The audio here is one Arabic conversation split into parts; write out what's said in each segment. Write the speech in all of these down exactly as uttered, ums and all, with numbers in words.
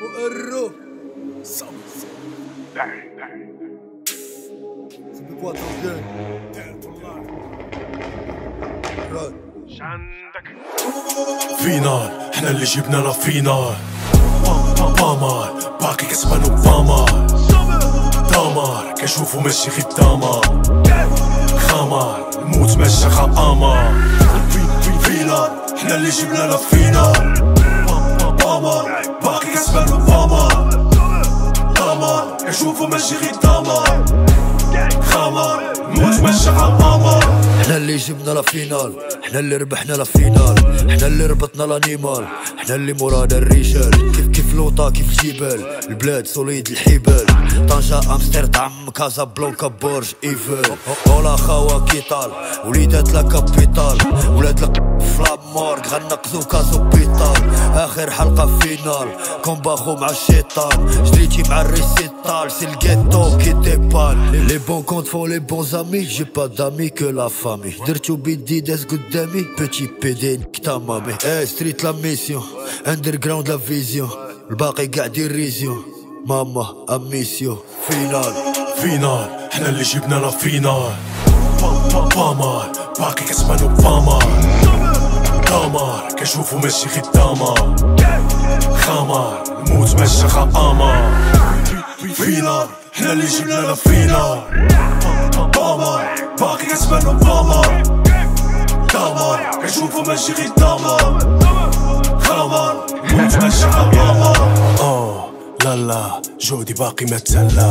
Arro. C'est quoi ton gueule? فينال احنا اللي جبنا لفينال بامار باقي كسبان وبامار دمار كنشوفو ماشي غير دمار خمار الموت ماشي غامار فينال احنا اللي جبنا لفينال بامار باقي كسبان وبامار دمار كنشوفو ماشي غير دمار خمار الموت ماشي غامار. احنا اللي جبنا لفينال، احنا اللي ربحنا لفينال، احنا اللي ربطنا لانيمال، احنا اللي مورانا الرجال. كيف كيف لوطا كيف الجبال، البلاد سوليد الحبال. طنجة امستردام كازابلانكا برج ايفل. اولا خاوة كيطال وليدات لا كابيتال، ولاد لا فلاب مورغ غنقزو كازوبيتال. اخر حلقة فينال كومباخو مع الشيطان، جريتي مع الريسيتال سي الجيتو كي ديبال. لي بون كونت فو لي بون زامي، جي با دامي كو لا فامي. درتو بيدي داز قدامي بوتي بيدي نكتا مامي. ايه ستريت لا ميسيون اندر جراوند لا فيزيون، الباقي قاعد يريزيون ماما اميسيو. فينال فينال احنا اللي جبنا لفينال بامار باقي كسبان وبامار دمار كنشوفو ماشي غير دمار خمار الموت ماشي غامار. فينال احنا اللي جبنا لفينال بامار باقي كسبان وبامار دمار كنشوفو ماشي غير دمار خمار الموت ماشي غامار. اه لا لا جودي باقي ما تسلى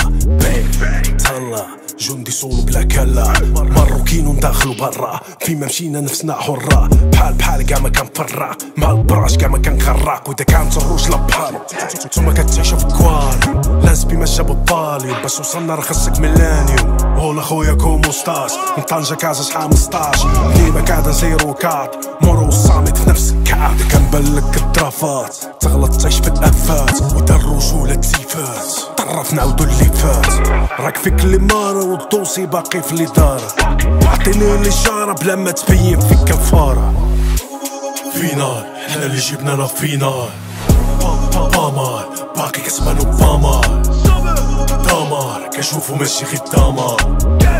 تهلا جندي صولو بلا كلا، مروكين ونداخلو برا فيما مشينا نفسنا حرة. بحال بحال كاع ما كنفرق مع البراش كاع ما كنغرق، وإذا كانت الروج لبحال نتوما كتعيشو في كوال. لازبي ماشا ببالي باش وصلنا راه خصك ميلانيوم. هولا خويا كوموستاش من طنجة كازا شحال مستاش، ديما قاعدة زيرو كات مورو صامت في نفس الكعب. كنبلك الدرافات تغلط تعيش في الافات، ودا الرجولة تسيفات طرف نعاودو اللي فات. راك فيك اللي مارا والدوسي باقي في اللي دار، عطيني الاشارة بلا ما تبين فيك كفارة. فينال احنا اللي جبنا لفينال بامار باقي كسبان وبامار دمار كنشوفو ماشي غير دمار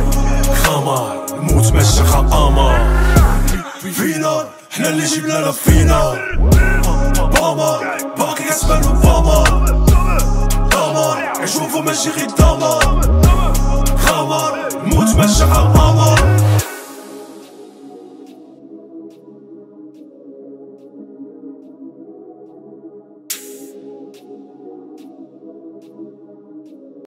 خمار الموت ماشي غامار. فينال احنا اللي جبنا لفينال بامار باقي كسبان وبامار دمار كنشوفو ماشي غير دمار خمار الموت ماشي غامار.